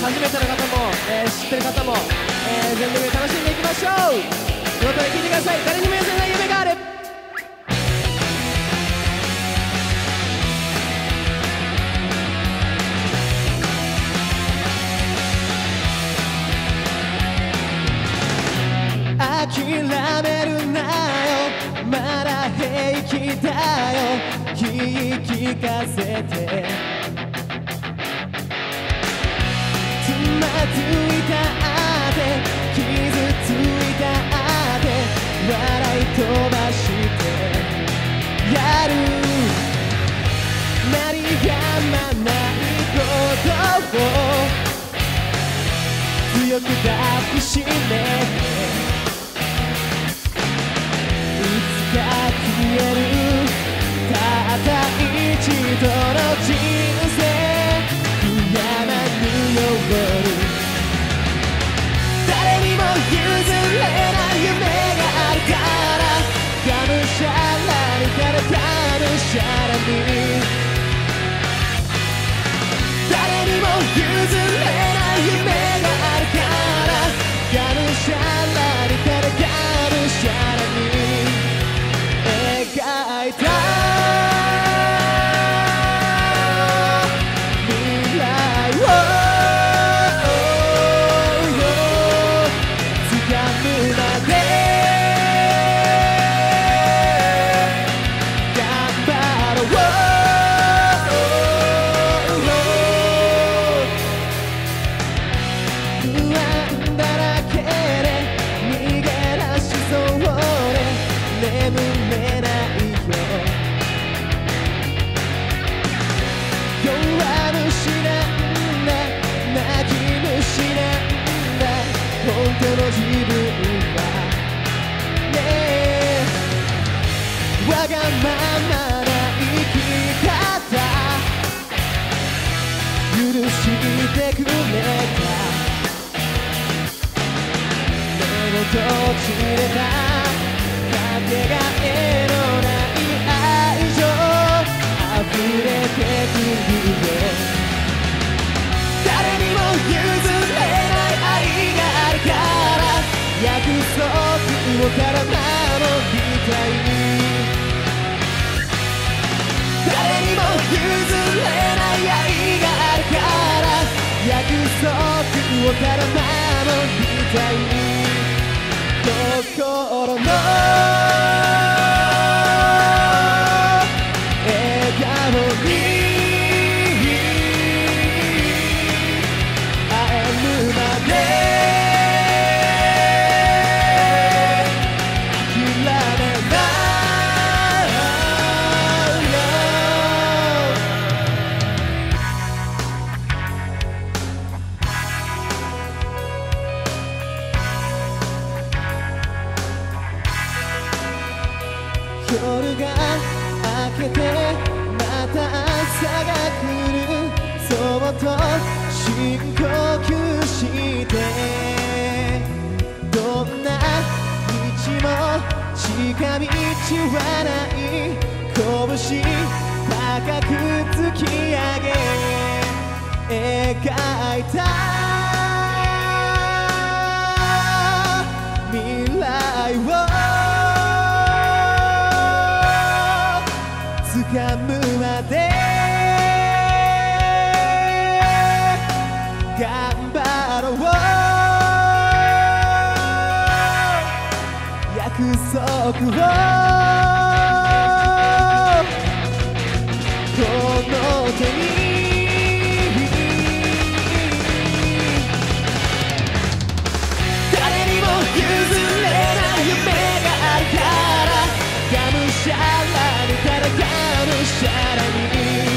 初めての方も、知ってる方も、全力で楽しんでいきましょう。ということで聴いてください。誰にも寄せない夢がある。諦めるなよ、まだ平気だよ、言い聞かせて。つまずいたって傷ついたって笑い飛ばしてやる。鳴りやまないことを強く抱きしめて、消えるたった一度の人生、悔やまぬように誰にも譲れない夢があるから、がむしゃらにからがむしゃらに誰にも譲れない夢があるから、がむしゃらにからがむしゃらに描いた未来を掴むまで頑張ろう。不安だらけで逃げ出しそうで眠れない本当の自分はねえ、わがままな生き方許してくれた。目の閉じれたかけがえのない愛情溢れてくるよ。誰にも譲れない愛があるから約束をから守りたい。誰にも譲れない愛があるから約束をから守りたい。心の笑顔に夜が明けてまた朝が来る、そっと深呼吸してどんな道も近道はない、拳高く突き上げ描いた未来を掴むまで頑張ろう。約束をこの手に誰にも譲れない夢があるからがむしゃらにからがむしゃらに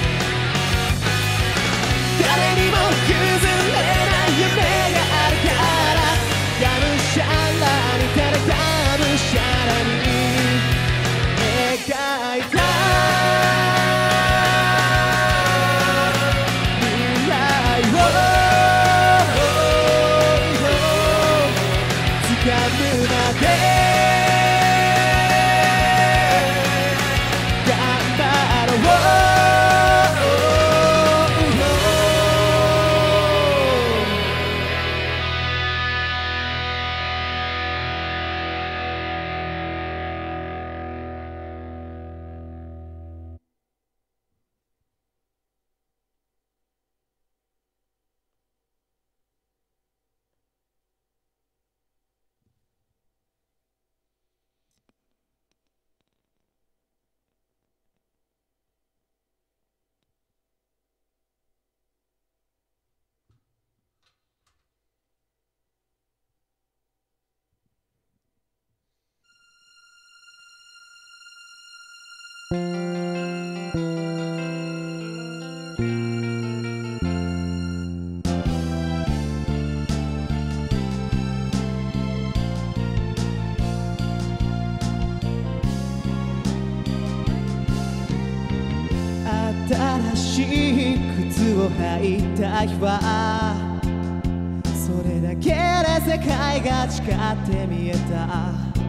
誰にも譲れない夢があるからがむしゃらにからがむしゃらに新しい靴を履いた日はそれだけで世界が違って見えた。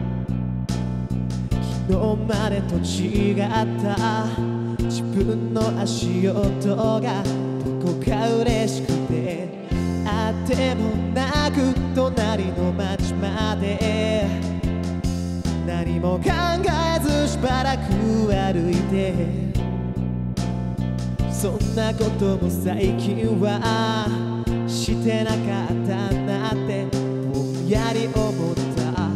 昨日までと違った自分の足音がどこか嬉しくて、あってもなく隣の町まで何も考えずしばらく歩いて、そんなことも最近はしてなかったなってぼんやり思った。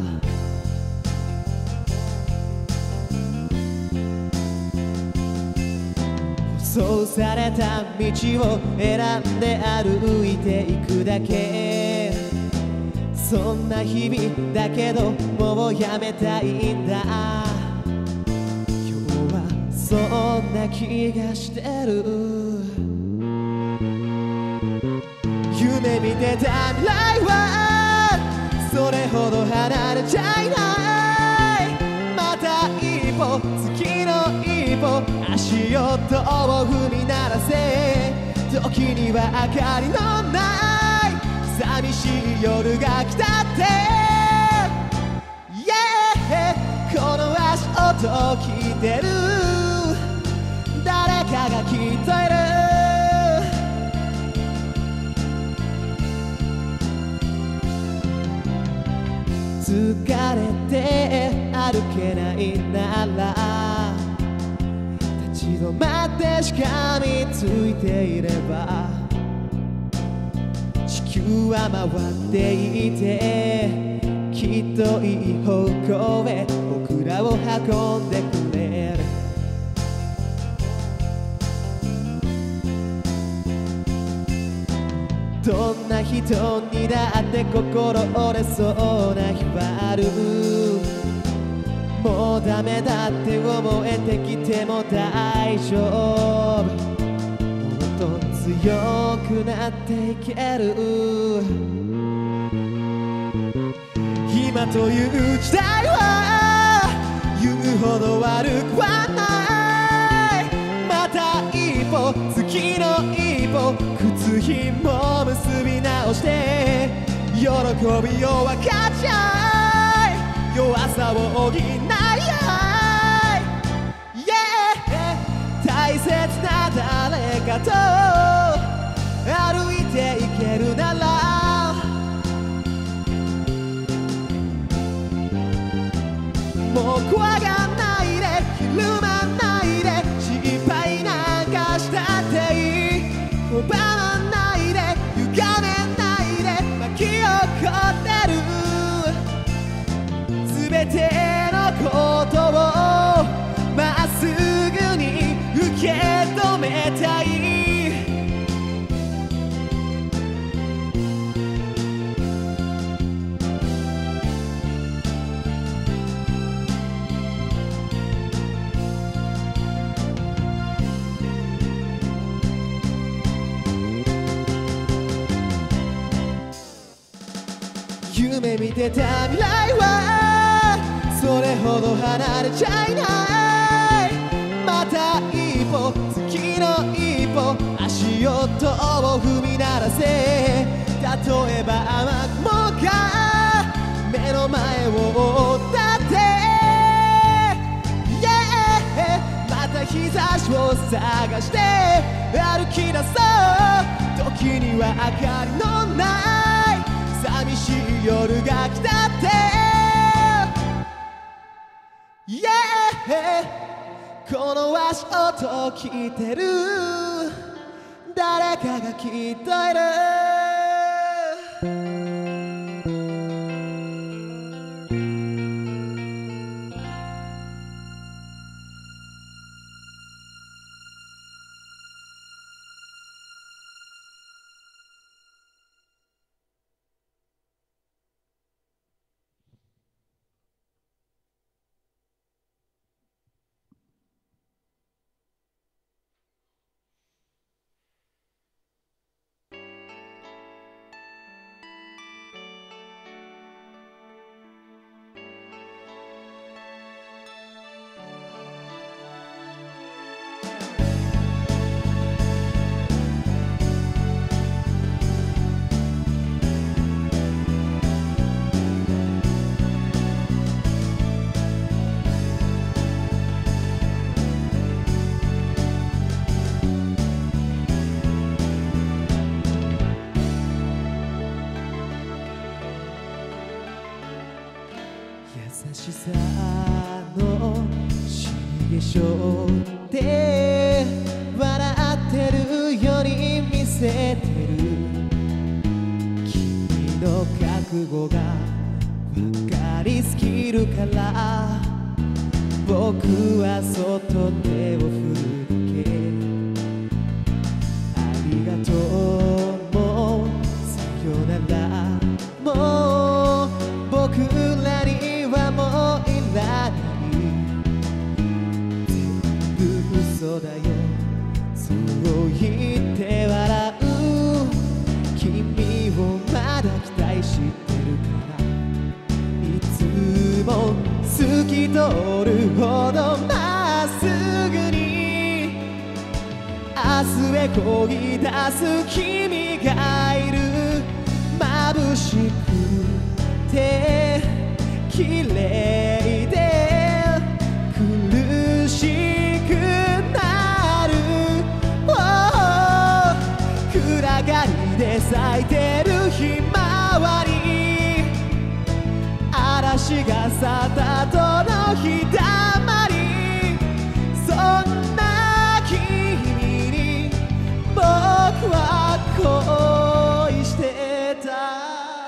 そうされた道を選んで歩いていくだけ、そんな日々だけどもうやめたいんだ。今日はそんな気がしてる。夢見てた未来はそれほど離れちゃいない。また一歩次の一歩足音を踏み鳴らせ、時には明かりのない寂しい夜が来たって、yeah! この足音を聞いてる誰かがきっといる。疲れて歩けないなら立ち止まってしかみついていれば、地球は回っていてきっといい方向へ僕らを運んでくれる。どんな人にだって心折れそうな日はある。もうダメだって思えてきても大丈夫、もっと強くなっていける。今という時代は言うほど悪くはない。また一歩次の一歩靴ひも結び直して喜びを分かち合い弱さを補い合い、yeah! 大切な誰かと歩いていけるならもう怖がんないでひるまないで心配なんかしたっていい、拒まないで歪めないで巻き起こってる全てのことをまっすぐに受け止めたい。夢見てた未来はそれほど離れちゃいない。また一歩次の一歩足音を踏み鳴らせ、例えば雨雲が目の前を覆ったって、yeah! また日差しを探して歩き出そう。時には明かりのない寂しい夜が来たって、yeah! この足音を聞いてる誰かがきっといる。 象で笑ってるように見せてる。君の覚悟が分かりすぎるから僕はそっと手を振るだけ。ありがとうもさよならもう僕らにはもういらない。全部嘘だよそう言って笑う君をまだ期待してるからいつも透き通るほどまっすぐに明日へ漕ぎ出す君がいる。眩しくて綺麗で苦しくなる、暗がりで咲いてるひまわり嵐が去った後の日だまりそんな君に僕は恋してた。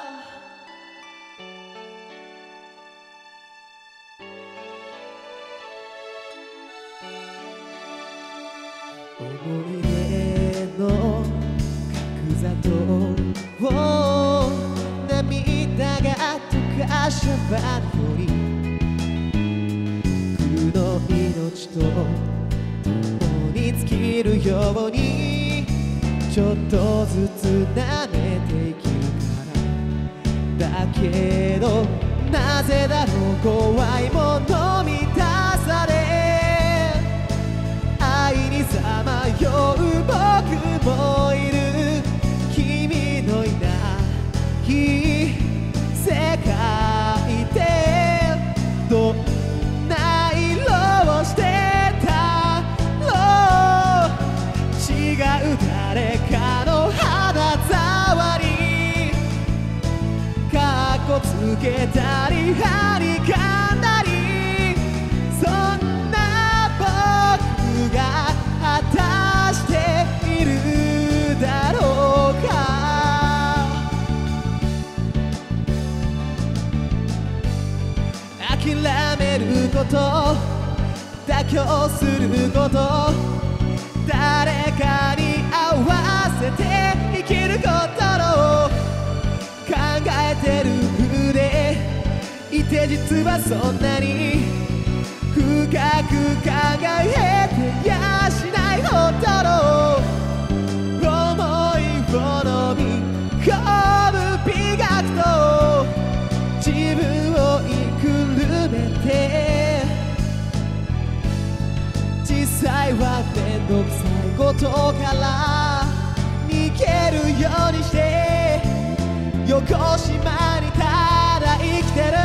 思い出の角砂糖を涙が溶かしたばより僕の命と共に尽きるようにちょっとずつ舐めていけるからだけどなぜだろう怖いもの満たされ愛にさまよう僕もいる。君のいない世界でどんな色をしてたろう。違う誰かの肌触りかっこつけたりはにかんだりそんな僕が果たしているだろうか。諦めること妥協すること誰かに合わせて生きることを考えてる風でいて実はそんなに深く考えてやしないほどの思いを飲み込む美学と自分を言いくるめて実際はめんどくさいことから逃げるようにして横島にただ生きてる。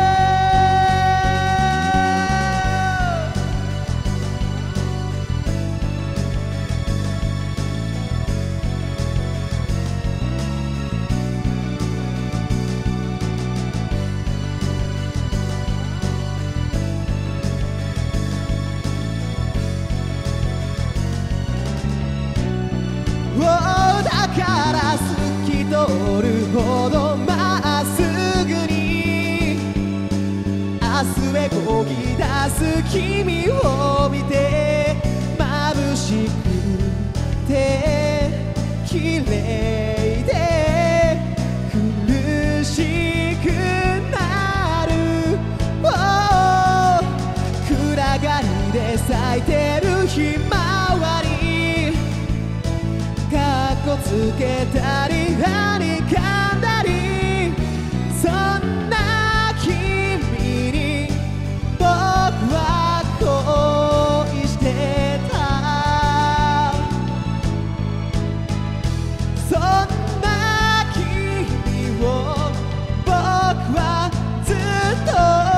だから透き通るほどまっすぐに明日へ漕ぎ出す君を見て眩しくて綺麗で苦しくなる、暗がりで咲いてるひまわりかっこつけたりはにかんだりそんな君に僕は恋してた。そんな君を僕はずっと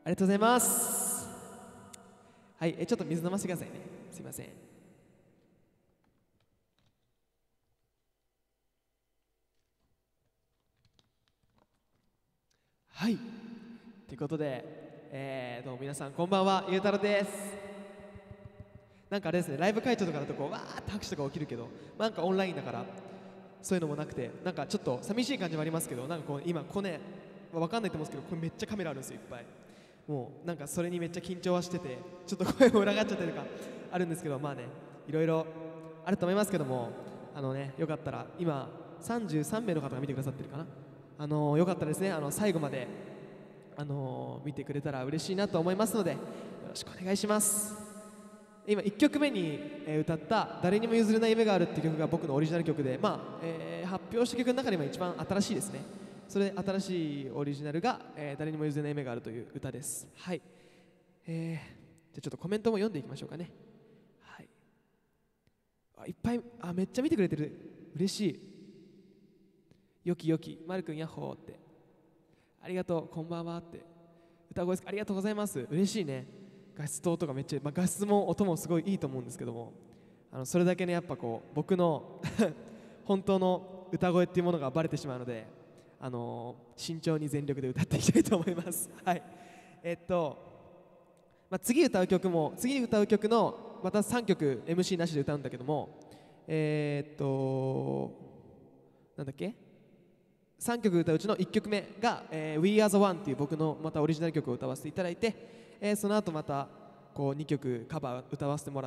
ありがとうございます。はい、ちょっと水飲ませてくださいね。すいません。はい、ということで、どうも皆さんこんばんは、ゆうたろうです。なんかあれですね、ライブ会場とかだとこうわーって拍手とか起きるけど、なんかオンラインだからそういうのもなくて、なんかちょっと寂しい感じもありますけど、なんかこう今こうね、わかんないと思うんですけど、これめっちゃカメラあるんですよ、いっぱい。もうなんかそれにめっちゃ緊張はしてて、ちょっと声も裏返っちゃったりとかあるんですけど、まあね、いろいろあると思いますけども、よかったら今33名の方が見てくださってるかな。よかったらですね、最後まで見てくれたら嬉しいなと思いますので、よろしくお願いします。今1曲目に、歌った誰にも譲れない夢があるっていう曲が僕のオリジナル曲で、発表した曲の中でも一番新しいですね。それで新しいオリジナルが、誰にも譲れない夢があるという歌です。はい、じゃあちょっとコメントも読んでいきましょうかね。はい、いっぱいめっちゃ見てくれてる、嬉しい。よきよきまるくんヤッホーって、ありがとう、こんばんはって、歌声ありがとうございます。嬉しいね。画質とかめっちゃ、画質も音もすごいいいと思うんですけども、それだけねやっぱこう僕の本当の歌声っていうものがバレてしまうので、慎重に全力で歌っていきたいと思います。はい、次歌う曲のまた3曲 MC なしで歌うんだけども、なんだっけ、3曲歌ううちの1曲目が、We Are the One っていう僕のまたオリジナル曲を歌わせていただいて、その後またこう2曲カバー歌わせてもらって、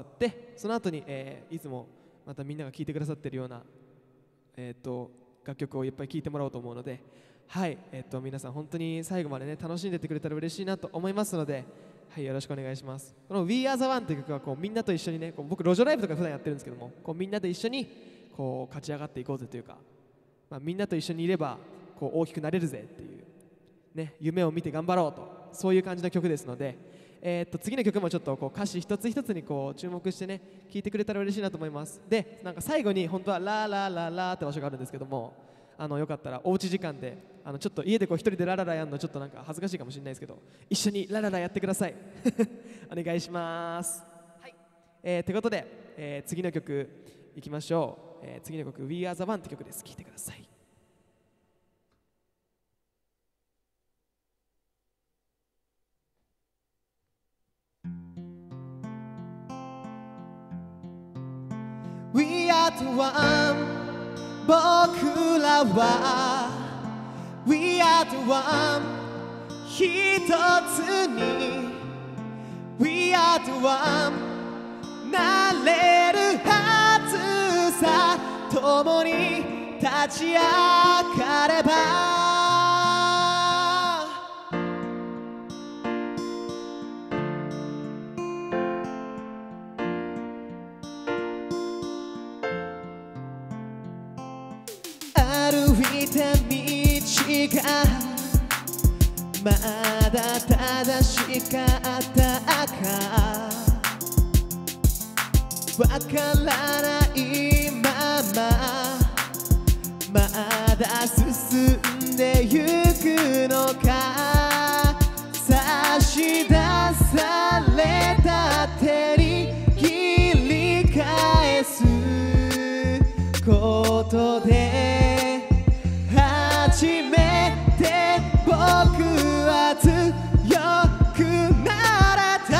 その後に、いつもまたみんなが聴いてくださってるような、楽曲をいっぱい聴いてもらおうと思うので、はい、皆さん本当に最後までね楽しんでってくれたら嬉しいなと思いますので、はい、よろしくお願いします。この We Are the One という曲はこうみんなと一緒にね、こう僕路上ライブとか普段やってるんですけども、こうみんなで一緒にこう勝ち上がっていこうぜというか、みんなと一緒にいればこう大きくなれるぜっていうね、夢を見て頑張ろうと、そういう感じの曲ですので、次の曲もちょっとこう歌詞一つ一つにこう注目してね聴いてくれたら嬉しいなと思います。で、なんか最後に本当はララララって場所があるんですけども、よかったらおうち時間でちょっと家でこう一人でラララやるのちょっとなんか恥ずかしいかもしれないですけど、一緒にラララやってください。お願いします。はい、ということで、次の曲いきましょう。次の曲 We Are the One って曲です。聴いてください。We are the one 僕らは We are the one 一つに We are the one なれるはずさ、共に立ち上がれば歩いた道がまだ正しかったかわからないまま、まだ進んでゆくのか、差し出された手に切り返すことで初めて僕は強くなれた。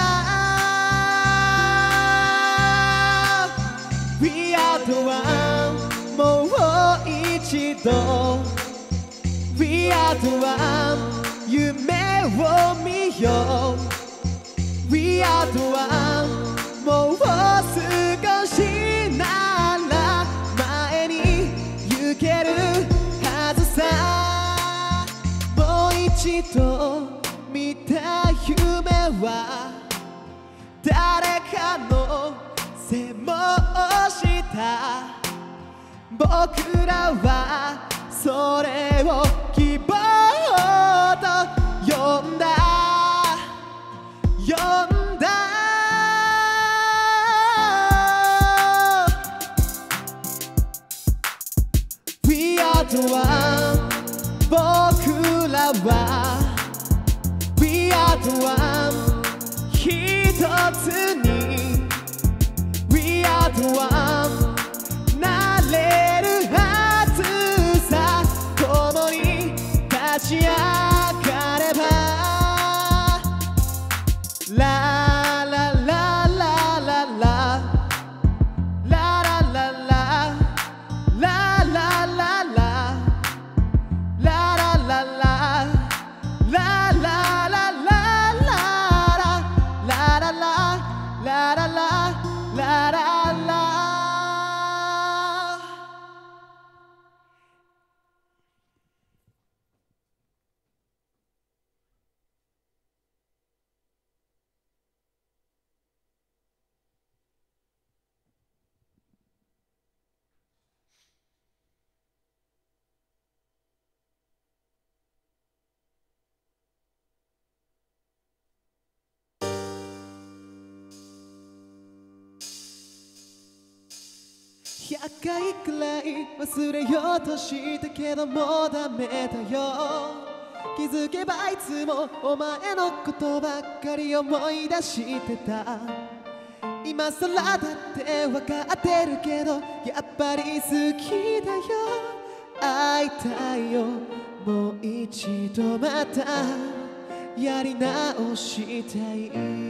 We are the one もう一度 We are the one 夢を見よう We are the one もう少しなら前に行けるはずさ、もう一度見た夢は誰かの背もした僕らはそれを希望と呼んだWe are the one 僕らは We are the とone 一つに We are the one なれるはずさ共に立ち上がればララララララララララララララ100回くらい忘れようとしたけどもうダメだよ気づけばいつもお前のことばっかり思い出してた今さらだって分かってるけどやっぱり好きだよ会いたいよもう一度またやり直したい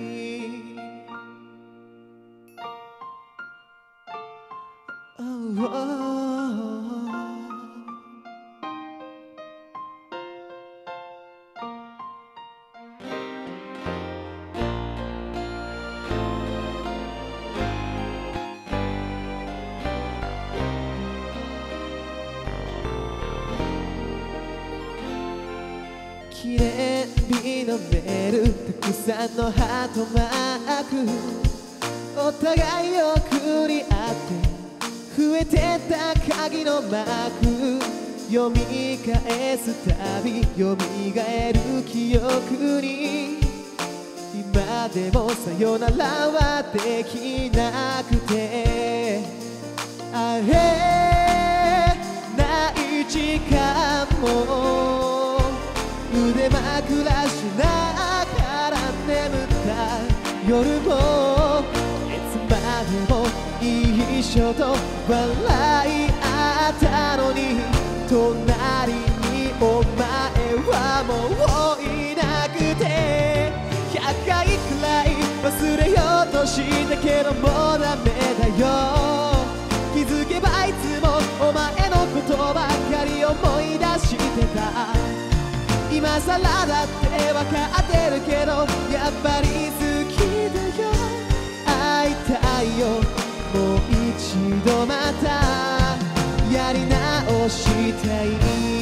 記念日のメールたくさんのハートマークお互いを送り合って増えてた鍵のマーク読み返すたび蘇る記憶に今でもさよならはできなくて会えない時間も腕枕しながら眠った夜もいつまでも一緒と笑い合ったのに隣にお前はもういなくて100回くらい忘れようとしたけどもうダメだよ気づけばいつもお前のことばかり思い出してた今さらだって分かってるけどやっぱり好きだよ会いたいよもう一度またやり直したい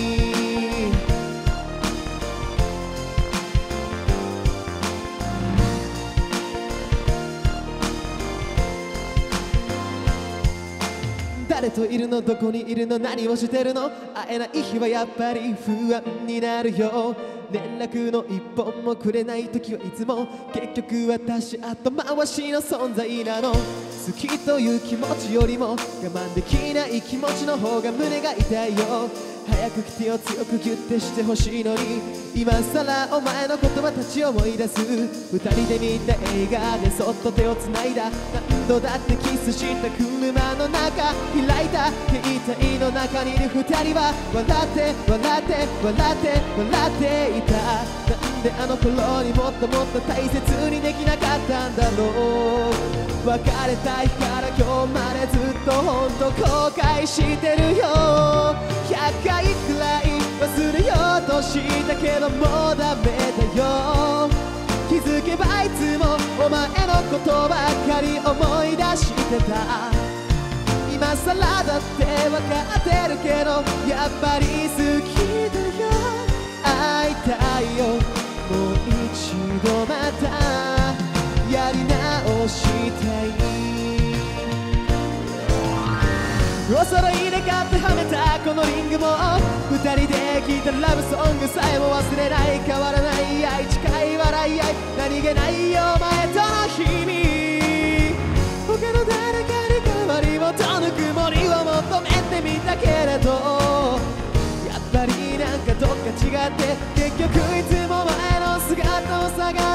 誰といるのどこにいるの何をしてるの会えない日はやっぱり不安になるよ連絡の一本もくれない時はいつも結局私後回しの存在なの好きという気持ちよりも我慢できない気持ちの方が胸が痛いよ早く来てよ強くギュッてしてほしいのに今さらお前の言葉たち思い出す二人で見た映画でそっと手をつないだ何度だってキスした車の中開いた携帯の中にいる二人は笑って笑って笑って笑っていたなんであの頃にもっともっと大切にできなかったんだろう別れたいから今日までずっと本当後悔してるよ100回くらい忘れようとしたけどもうダメだよ気づけばいつもお前のことばかり思い出してた今さらだって分かってるけどやっぱり好きだよ会いたいよもう一度またやり直したいお揃いで買ってはめたこのリングも二人で聴いたラブソングさえも忘れない変わらない愛近い笑い合い何気ないよお前との日々他の誰かに代わりをとぬくもりを求めてみたけれどやっぱりなんかどっか違って結局いつも前の姿を探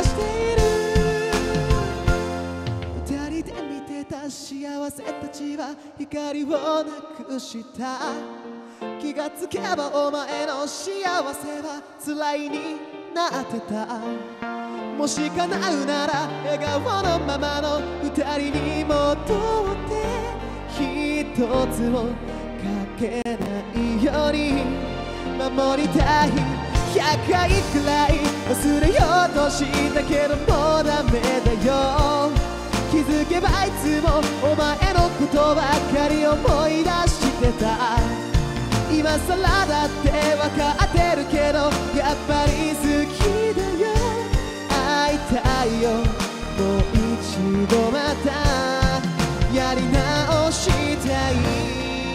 幸せたちは光をなくした。気がつけばお前の幸せは辛いになってた。もし叶うなら笑顔のままの二人に戻って一つもかけないように守りたい。100回くらい忘れようとしたけどもうダメだよ。気づけばいつもお前のことばかり思い出してた。今さらだって分かってるけどやっぱり好きだよ。会いたいよもう一度またやり直したい。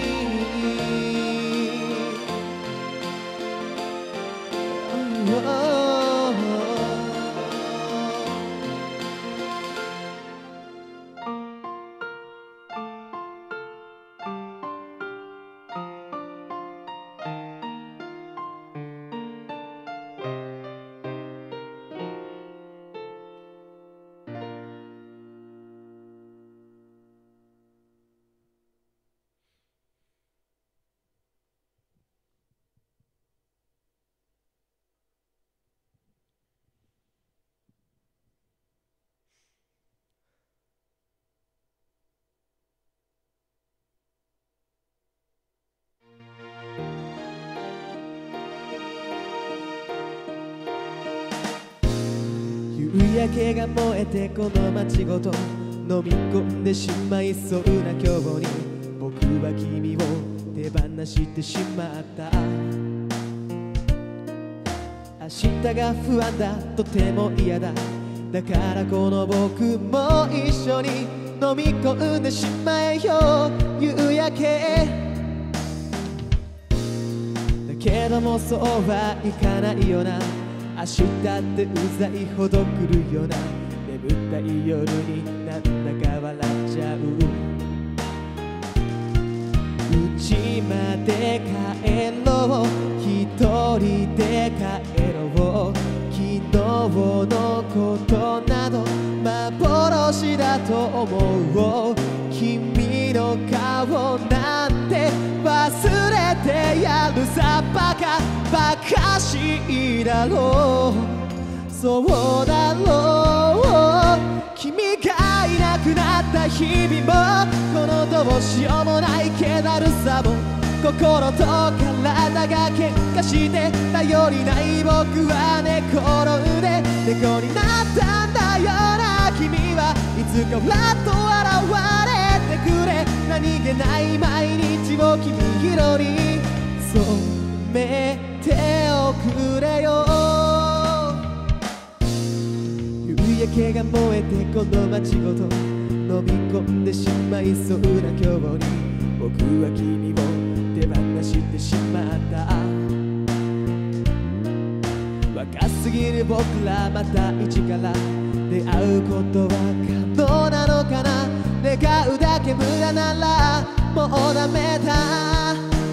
夕焼けが燃えてこの街ごと飲み込んでしまいそうな今日に僕は君を手放してしまった。明日が不安だとても嫌だ。だからこの僕も一緒に飲み込んでしまえよ夕焼け。だけどもそうはいかないよな。明日ってうざいほど来るよな。眠たい夜になんだか笑っちゃう。家まで帰ろう一人で帰ろう。昨日のことなど幻だと思う。君の顔なんて忘れてやるさ。バカしいだろう。そうだろう。君がいなくなった日々もこのどうしようもない気だるさも心と体が喧嘩して頼りない僕は寝転んで猫になったんだよな。君はいつかふらっと現れてくれ。何気ない毎日を君色に染めておくれよ。夕焼けが燃えてこの街ごと飲み込んでしまいそうな今日に僕は君を手放してしまった。若すぎる僕らまた一から出会うことは可能なのかな。願うだけ無駄ならもうダメだ。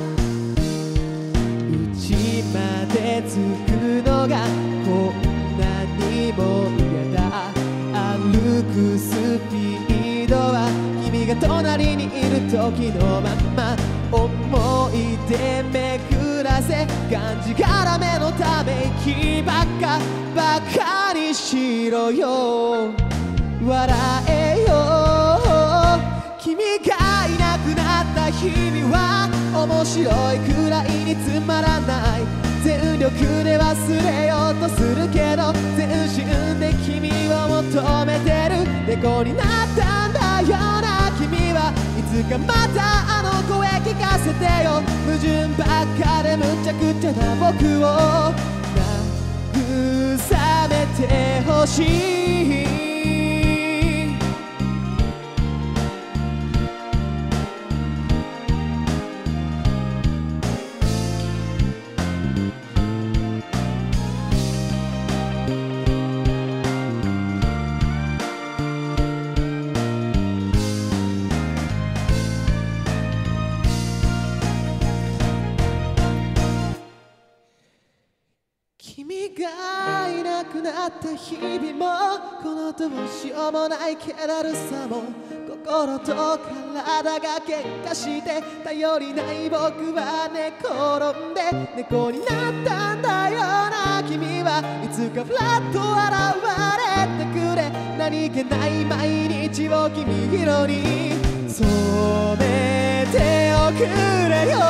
家まで着くのがこんなにも嫌だ。歩くスピードは君が隣にいる時のまま。思い出巡らせがんじがらめのため息ばかにしろよ。笑えよ。君がいなくなった日々は面白いくらいにつまらない。全力で忘れようとするけど全身で君を求めてる。猫になったんだよな。君はいつかまたあの声聞かせてよ。矛盾ばっかでむちゃくちゃな僕を慰めてほしい。君がいなくなった日々もこのどうしようもない気だるさも心と体が喧嘩して頼りない僕は寝転んで猫になったんだよな。君はいつかフラッと現れてくれ、何気ない毎日を君色に染めておくれよ。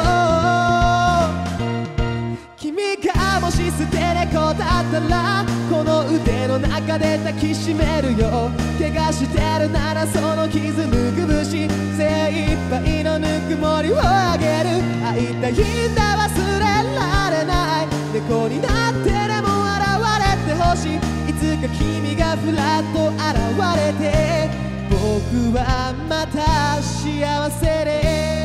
君がもし捨て猫だったらこの腕の中で抱きしめるよ。怪我してるならその傷ぬくぶし、精一杯のぬくもりをあげる。会いたいんだ忘れられない、猫になってでも現れてほしい。いつか君がふらっと現れて僕はまた幸せで。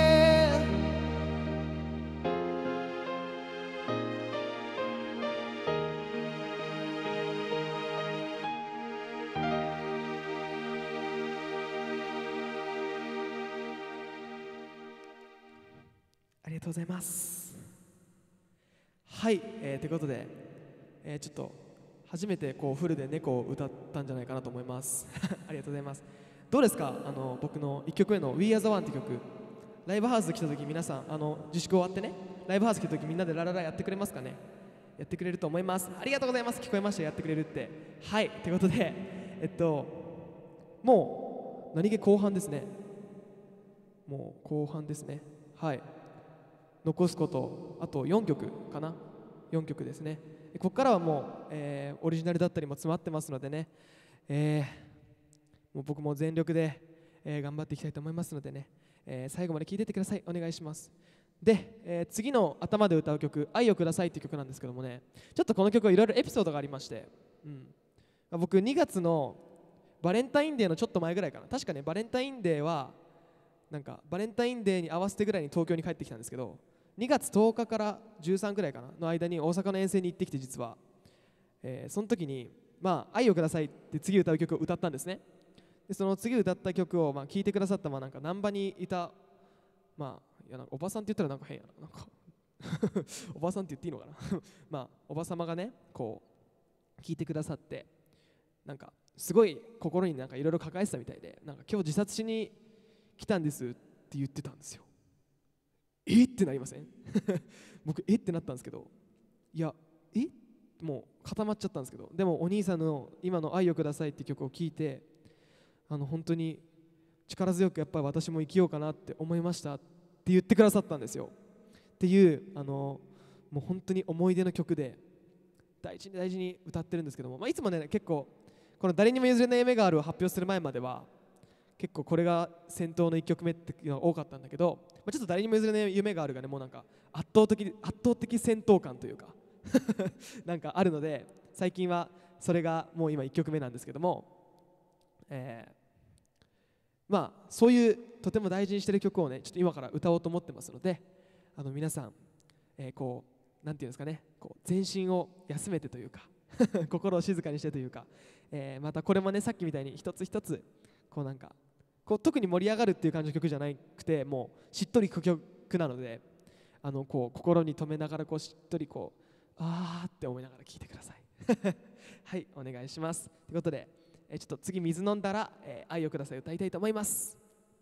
ありがとうございます。はい、ということで、ちょっと初めてこうフルで猫を歌ったんじゃないかなと思いますありがとうございます。どうですか、僕の1曲目の We Are the One って曲、ライブハウス来た時皆さん自粛終わってね、ライブハウス来た時みんなでラララやってくれますかね。やってくれると思います。ありがとうございます。聞こえました、やってくれるって。はい、ということでもう何気後半ですね。もう後半ですね。はい、残すことあと4曲かな。4曲ですね。ここからはもう、オリジナルだったりも詰まってますのでね、もう僕も全力で、頑張っていきたいと思いますのでね、最後まで聴いてってください。お願いします。で、次の頭で歌う曲「愛をください」っていう曲なんですけどもね、ちょっとこの曲はいろいろエピソードがありまして、僕2月のバレンタインデーのちょっと前ぐらいかな、確かねバレンタインデーはなんかバレンタインデーに合わせてぐらいに東京に帰ってきたんですけど、2月10日から13くらいかなの間に大阪の遠征に行ってきて、実は、その時に愛をくださいって次歌う曲を歌ったんですね。でその次歌った曲を聴いてくださったなんか難波にいたいやなんかおばさんって言ったらなんか変やな、なんかおばさんって言っていいのかなおばさまがねこう聞いてくださって、なんかすごい心になんかいろいろ抱えてたみたいで、なんか今日自殺しに来たんですって言ってたんですよ。ってなりません僕ってなったんですけど、いやもう固まっちゃったんですけど、でもお兄さんの今の愛をくださいって曲を聴いて、本当に力強くやっぱり私も生きようかなって思いましたって言ってくださったんですよ。っていうもう本当に思い出の曲で大事に大事に歌ってるんですけども、いつもね結構この誰にも譲れない夢があるを発表する前までは結構これが先頭の1曲目っていうのが多かったんだけど、ちょっと誰にも譲れない夢があるがねもうなんか圧倒的戦闘感というかなんかあるので、最近はそれがもう今1曲目なんですけども、そういうとても大事にしてる曲をねちょっと今から歌おうと思ってますので、皆さん、こうなんていうんですかね、こう全身を休めてというか心を静かにしてというか、またこれもねさっきみたいに一つ一つこうなんかこう特に盛り上がるっていう感じの曲じゃなくて、もうしっとり曲なので、こう心に留めながらこうしっとりこうって思いながら聴いてくださいはいお願いします。ということで、ちょっと次水飲んだら、愛をください歌いたいと思います。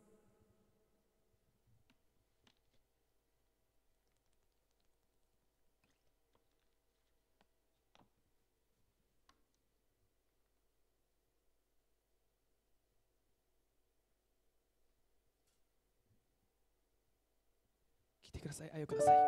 聴いてください。愛をください。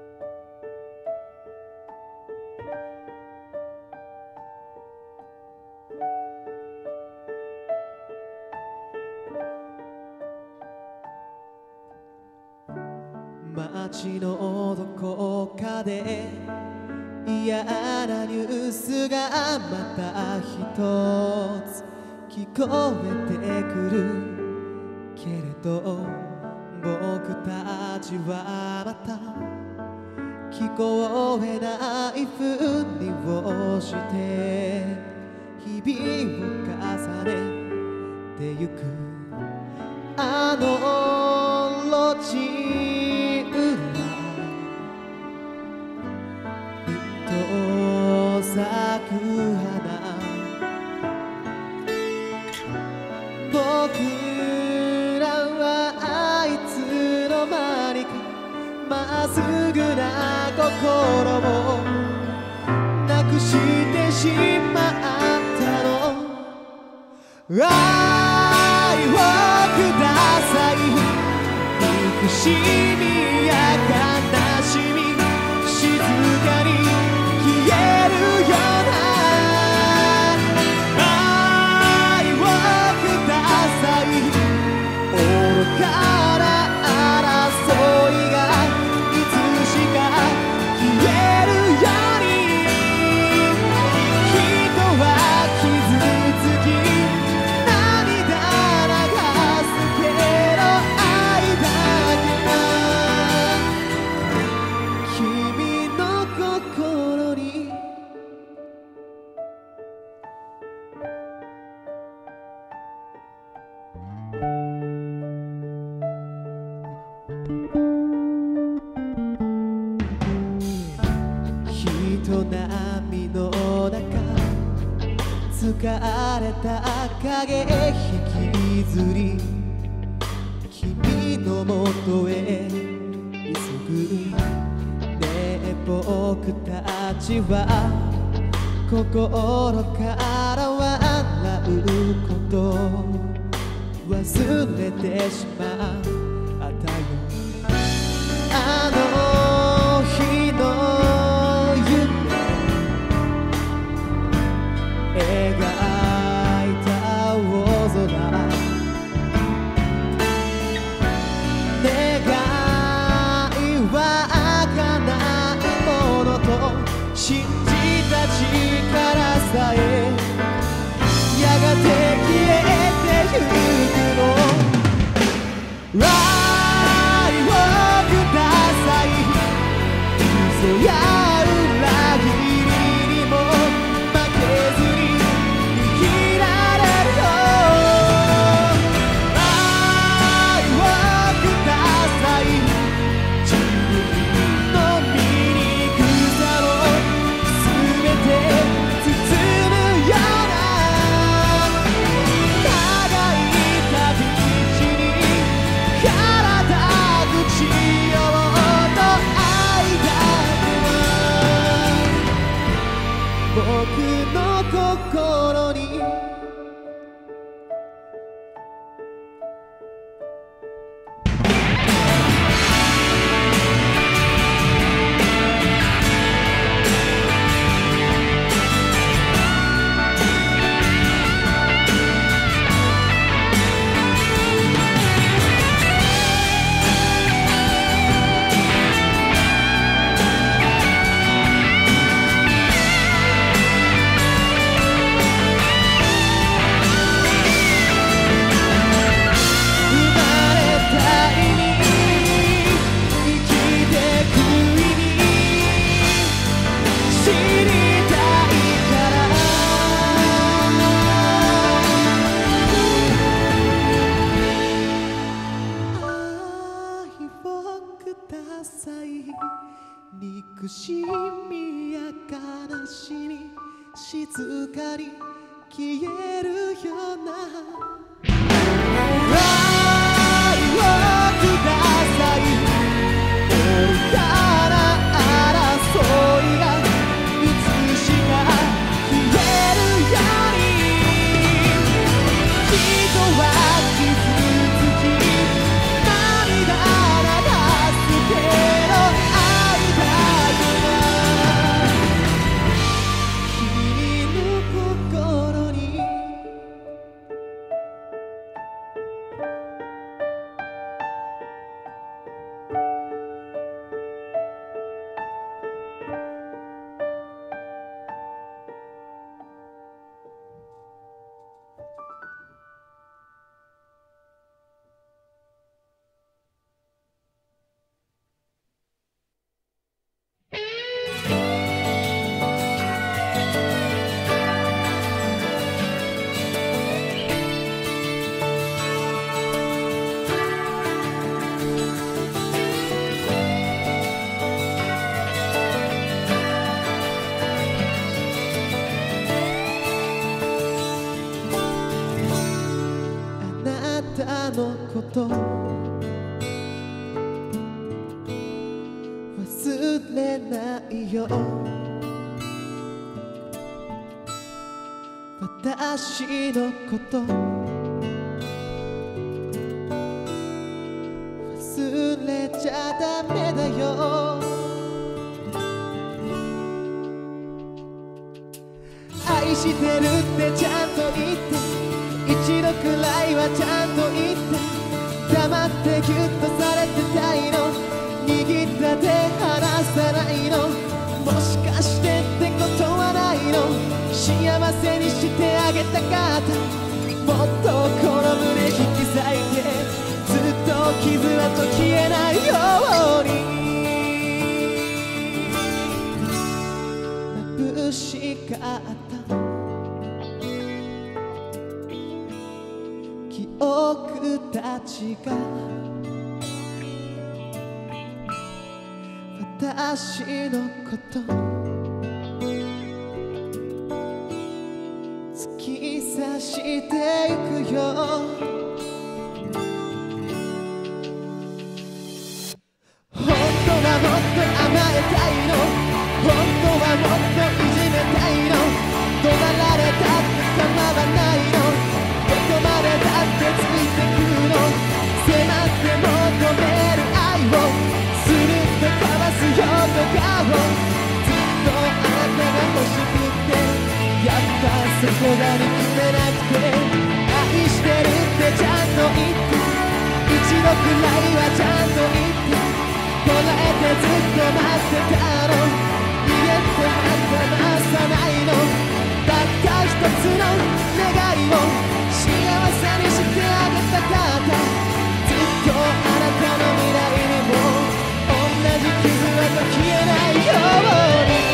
街のどこかで嫌なニュースがまた一つ聞こえてくるけれど、僕たちはまた聞こえないふりをして日々を重ねてゆく。あの路地裏一等咲く花、僕まっすぐな心をなくしてしまったの。愛をください。憎しみや悲しみ静かに消えるような愛をください。愚かな争いがいつしか消えるように。人は傷つき涙流すけど愛だけは君の心に人波の中疲れた影引きずり君のもとへ急ぐ。ねえ僕たちは心から笑うこと忘れてしまったよ。あの日の夢描いた大空願いは儚いものと信じた力さえやがて消えてゆくの。愛をください。嘘や裏切りにも負けずに生きられるよ。愛をください。自分の醜さを全て包むような長い旅路に体口ようと愛だけは僕の心に憎しみや悲しみ静かに消えるような愛をください。愚かな争いがいつしか消えるように。人は傷つき涙流すけど愛だけは君の心にあなたのこと好きだとれないよ私のこと忘れちゃダメだよ愛してるってちゃんと言って一度くらいはちゃんと言って黙ってギュッとされてたいの握った手離さないのもしかしてってことはないの幸せにしてあげたかったもっとこの胸引き裂いてずっと傷はと消えないように眩しかった記憶たちが私のこと突き刺してゆくよ本当はもっと甘えたいの本当はもっといじめたいの怒鳴られたって構わないのどこまでだってついてくるの迫って求める愛をスルッとかわすよとかをずっとあなたが欲しくってやっぱそこが憎めなくて愛してるってちゃんと言って一度くらいはちゃんと言ってこらえてずっと待ってたの家って離さないのたった一つの願いを幸せにしてあげたかったずっとあなたの未来にも同じ傷は消えないように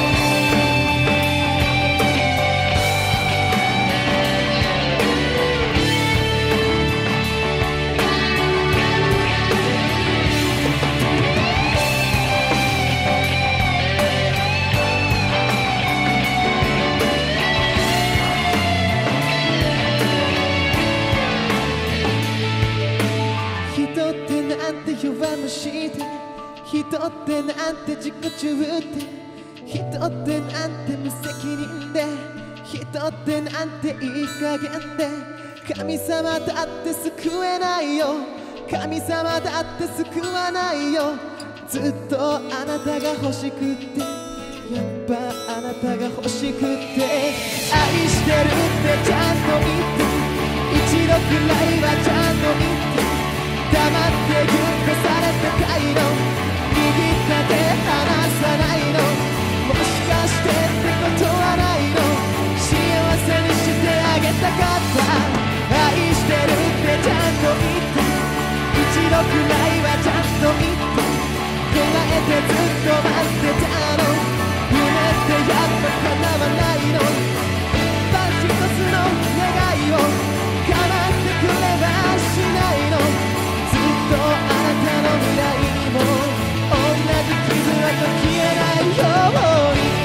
人ってなんて弱虫で人ってなんて自己中で人ってなんて無責任で人ってなんていい加減で神様だって救えないよ神様だって救わないよずっとあなたが欲しくってやっぱあなたが欲しくって愛してるってちゃんと言って一度くらいはちゃんと言って黙ってギュッとされてたいの握った手離さないのもしかしてってことはないの幸せにしてあげたかった愛してるってちゃんと言って一度くらいはちゃんと言ってこらえてずっと待ってたの夢ってやっぱ叶わないのたった一つの願いを叶ってくればしないのずっとあなたの未来にも同じ傷は消えないように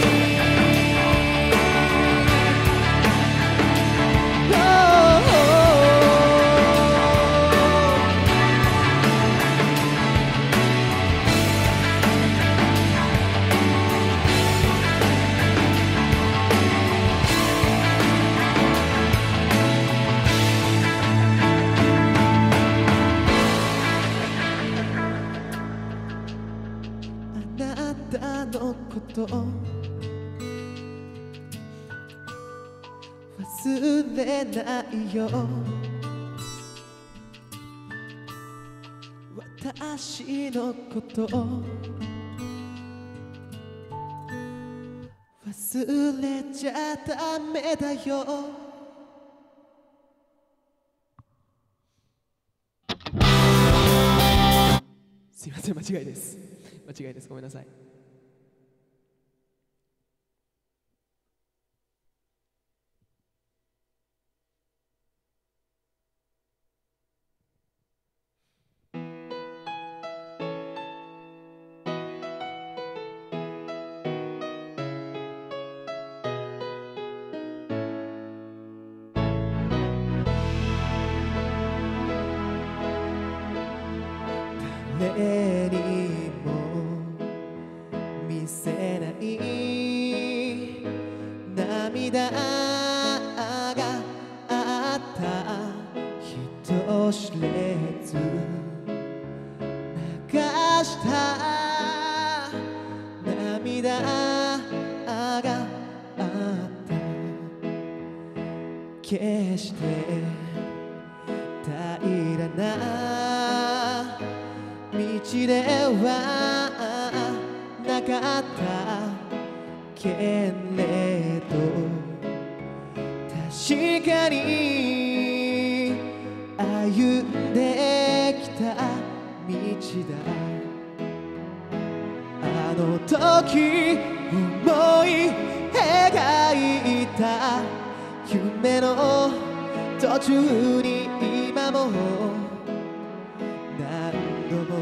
のこと忘れないよ私のこと忘れちゃダメだよすいません間違いですごめんなさい誰にも涙があった人知れず流した涙があった決して平らな道ではなかったけれど確かに歩んできた道だあの時思い描いた夢の途中に今も何度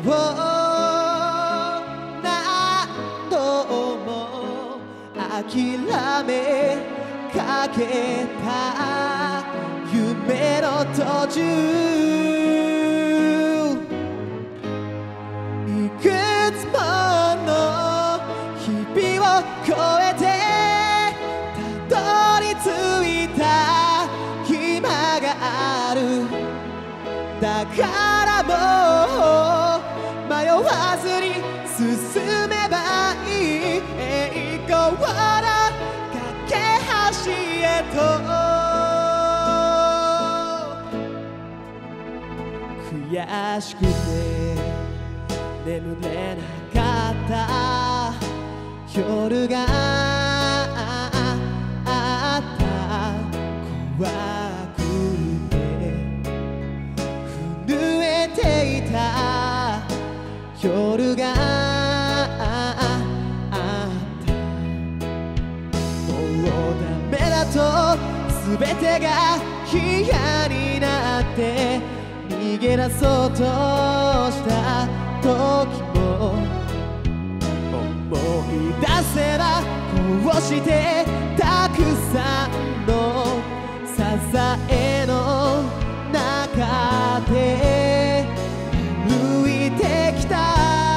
も諦めかけた夢の途中いくつもの日々を越えてたどり着いた今があるだからもう迷わずに進めばいい栄光の架け橋へと悔しくて眠れなかった夜があった怖くて震えていた夜があったもうダメだと全てが嫌になって逃げ出そうとした時も思い出せばこうしてたくさんの支えの中で歩いてきた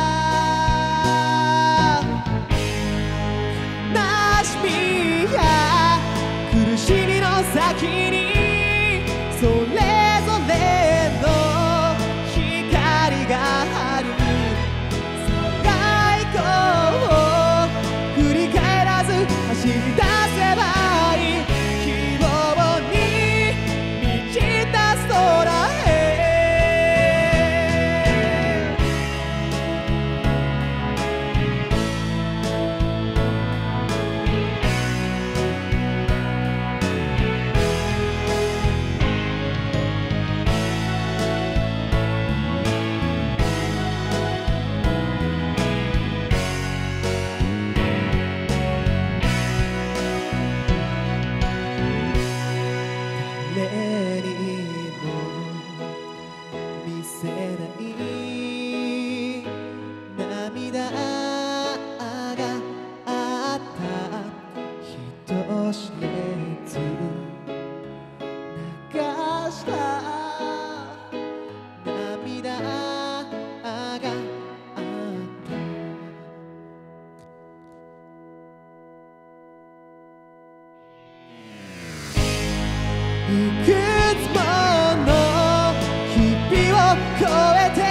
悲しみや苦しみの先にそれぞれの光がある最高を振り返らず走り出せばいい希望に満ちた空へ誰にも見せない涙があった人知れず流した涙があったいくつもの日々を越えて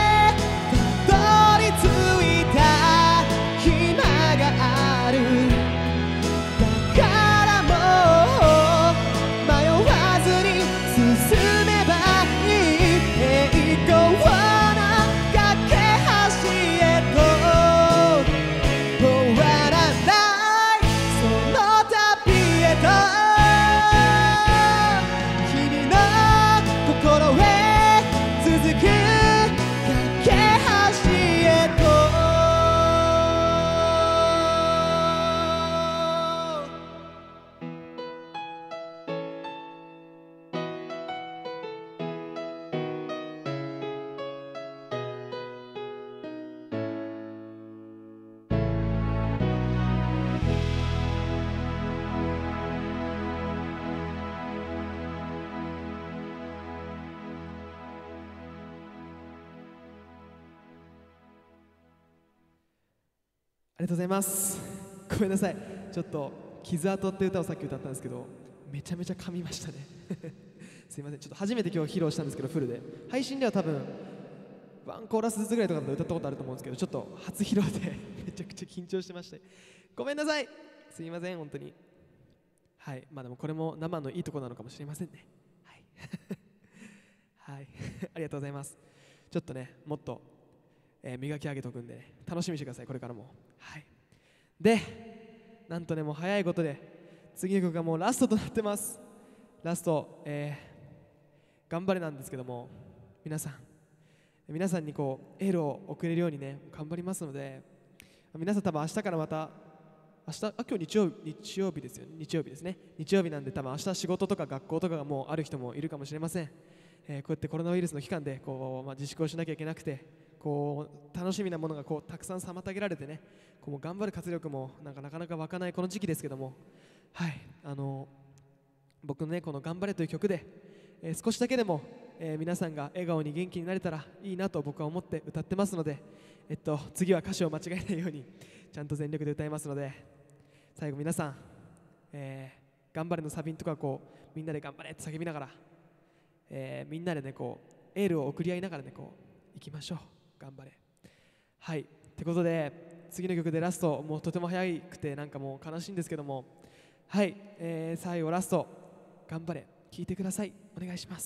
たどり着いた今があるだからもう迷わずに進めばいい栄光な架け橋へと終わらないその旅へと心へ続く架け橋へとありがとうございます。ごめんなさい、ちょっと傷跡って歌をさっき歌ったんですけど、めちゃめちゃ噛みましたねすいません、ちょっと初めて今日披露したんですけど、フルで配信では多分ワンコーラスずつぐらいとかだと歌ったことあると思うんですけど、ちょっと初披露でめちゃくちゃ緊張してまして、ごめんなさい、すいません本当に。はい、まあでもこれも生のいいとこなのかもしれませんね。はいはいありがとうございます。ちょっとねもっと、磨き上げておくんで、ね、楽しみにしてください、これからも。はい、でなんとね、もう早いことで次の曲がもうラストとなってます。ラスト、頑張れなんですけども、皆さんにこうエールを送れるようにね頑張りますので、皆さん多分明日からまた今日日曜日ですよ、日曜日ですね、日曜日なんで多分明日仕事とか学校とかがもうある人もいるかもしれません。こうやってコロナウイルスの期間でこう、自粛をしなきゃいけなくて、こう楽しみなものがこうたくさん妨げられてね、こうもう頑張る活力もなかなか湧かないこの時期ですけども、はい、僕のねこの頑張れという曲で、少しだけでも、皆さんが笑顔に元気になれたらいいなと僕は思って歌ってますので、次は歌詞を間違えないようにちゃんと全力で歌いますので、最後皆さん、頑張れのサビンとかこうみんなで頑張れって叫びながら、みんなでねこうエールを送り合いながらねこう行きましょう。頑張れ。はい、ってことで次の曲でラスト、もうとても早くてなんかもう悲しいんですけども、はい、最後ラスト頑張れ聴いてください。お願いします。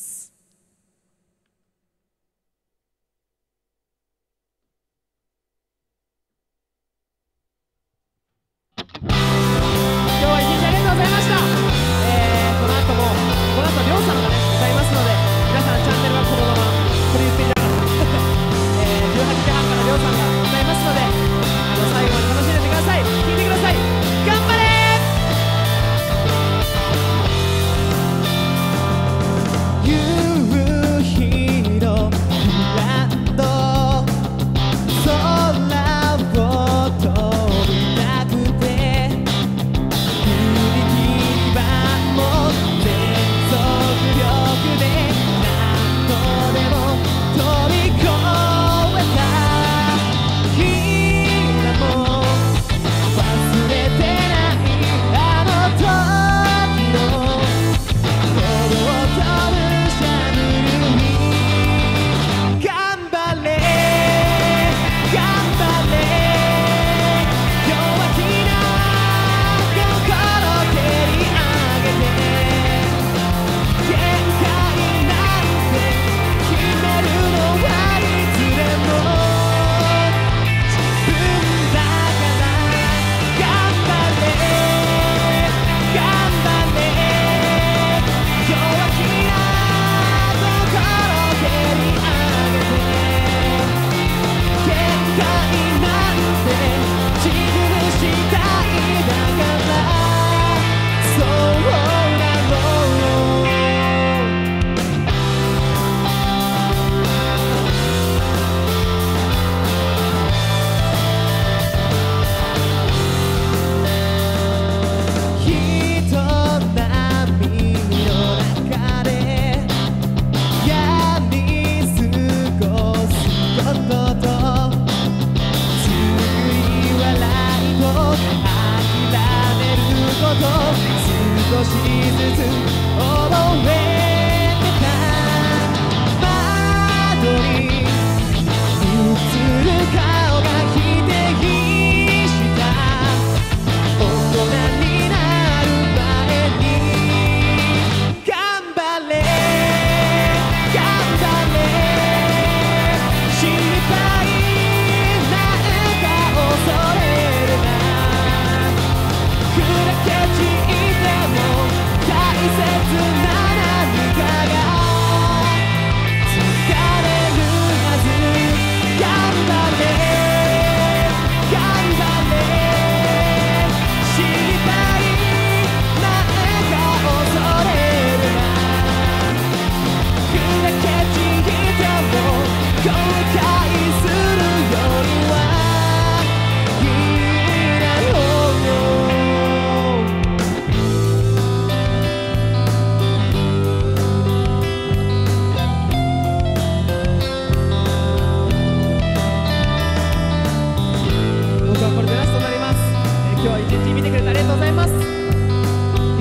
今日は一日見てくれてありがとうございます。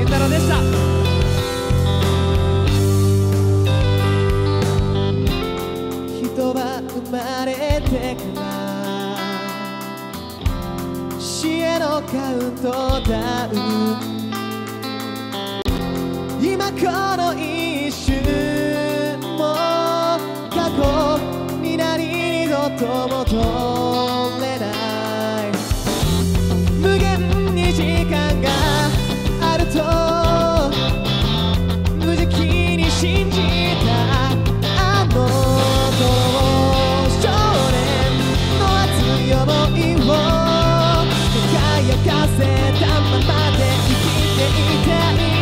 太郎でした。人は生まれてから死へのカウントダウン、今この一瞬も過去に二度と戻れない。無限に時間があると無邪気に信じたあの少年の熱い想いを輝かせたままで生きていたい。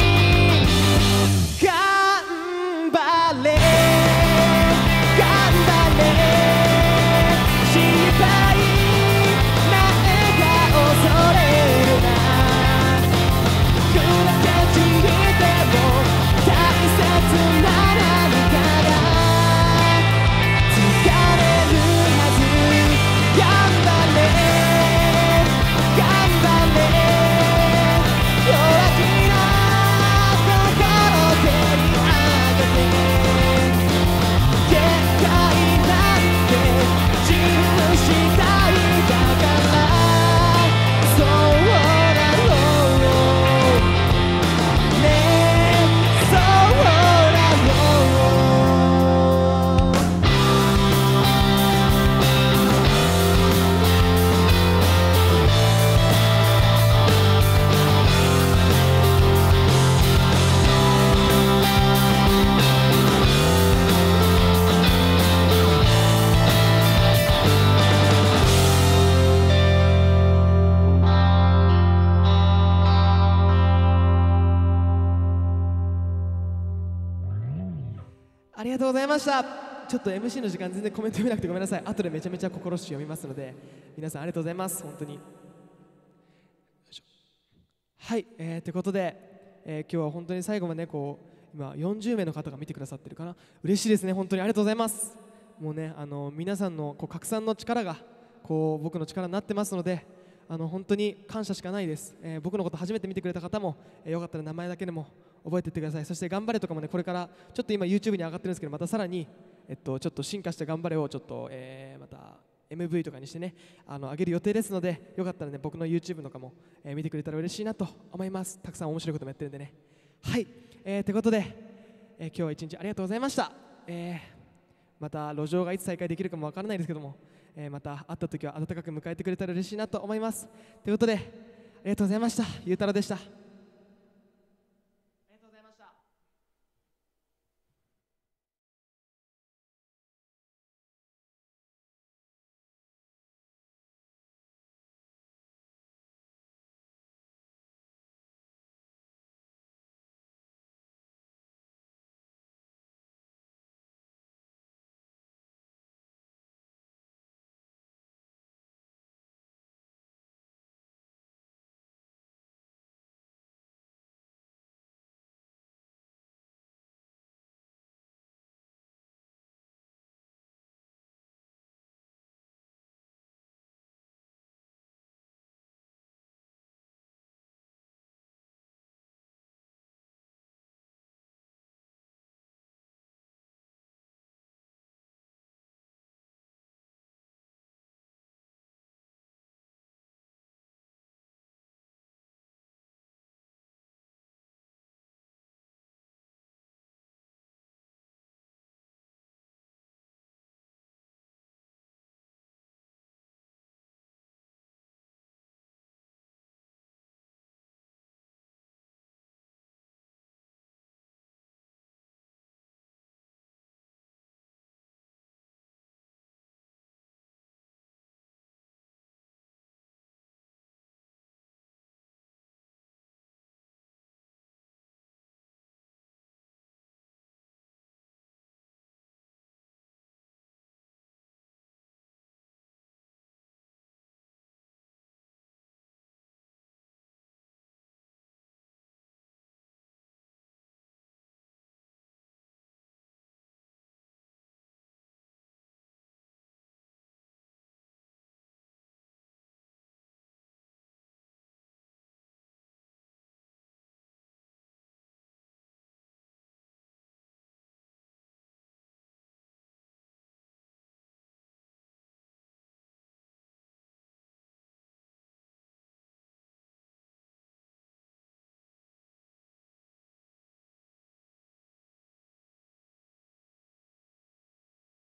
頑張れ頑張れ、心配な笑顔それるな、暗く散っても大切な何かが疲れるはず。頑張れ頑張れ、弱気な心蹴り上げて、限界なんて自分次第だから、そうだろうね、そうだろう。ありがとうございました。ちょっと MC の時間全然コメント読めなくてごめんなさい。後でめちゃめちゃ心して読みますので、皆さんありがとうございます。本当に。よいしょ。はい、ということで、今日は本当に最後までこう今40名の方が見てくださってるかな。嬉しいですね。本当にありがとうございます。もうね、皆さんの拡散の力が僕の力になってますので、本当に感謝しかないです。僕のこと初めて見てくれた方も、よかったら名前だけでも覚えていってください。そして頑張れとかもね、これからちょっと今 YouTube に上がってるんですけど、またさらに、ちょっと進化した頑張れをちょっと、また MV とかにしてね、上げる予定ですので、よかったらね僕の YouTube とかも、見てくれたら嬉しいなと思います。たくさん面白いこともやってるんでね。はい、ということで、今日は一日ありがとうございました。また路上がいつ再開できるかもわからないですけども、また会った時は温かく迎えてくれたら嬉しいなと思います。ということでありがとうございました。ゆうたろうでした。